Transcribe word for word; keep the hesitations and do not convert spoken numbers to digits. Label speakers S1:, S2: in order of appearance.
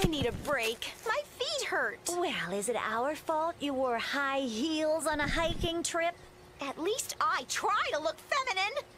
S1: I need a break. My feet hurt.
S2: Well, is it our fault you wore high heels on a hiking trip?
S1: At least I try to look feminine.